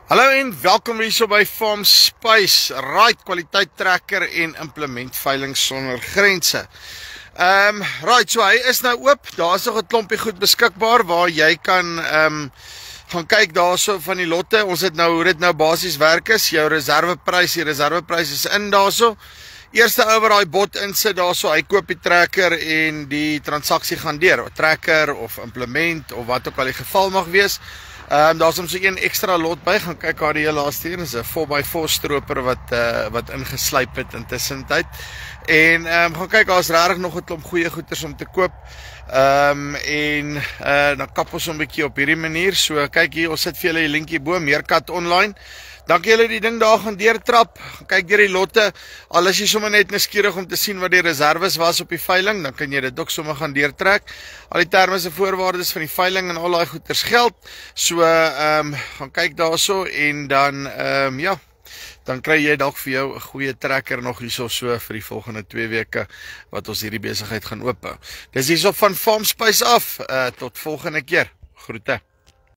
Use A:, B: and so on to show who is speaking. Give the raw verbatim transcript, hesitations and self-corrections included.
A: Hallo en welkom hier so by Farmspace, right, kwaliteit trekker en implementveiling sonder grense. Um, right, so hy is nou oop, daar is nog 'n klompie goed beskikbaar waar jy kan um, gaan kyk daarso van die lotte. Ons het nou, hoe dit nou basies werk is, jou reserveprys, die reserveprys is in daarso. Eerste ou wat daai bot insit daarso, hy koop die trekker en die transaksie gaan deur, trekker of implement of wat ook al die geval mag wees. Um, daar is om so een extra lot by, gaan kyk haar die heel laaste hier, is een four by four stroper wat, uh, wat ingeslyp het intussen tyd. En um, gaan kyk, daar is rarig nog 'n klomp goeie goeders om te koop. Um, en uh, dan kap ons 'n bietjie op hierdie manier, so kyk hier, ons sit vir julle die linkie bo, Meerkat online. Dankie julle die ding daar gaan deurtrap, kyk deur die lotte, al is jy sommer net nuuskierig om te sien wat die reserves was op die veiling, dan kan jy dit ook sommer gaan deurtrek. Al die termes en voorwaardes van die veiling en al daai goeders geld, so um, gaan kyk daarso en dan, um, ja, dan kry jy dalk vir jou 'n goeie trekker nog hierso so vir die volgende twee weke wat ons hierdie besigheid gaan oophou. Dis hierso van Farmspace af, uh, tot volgende keer, groete.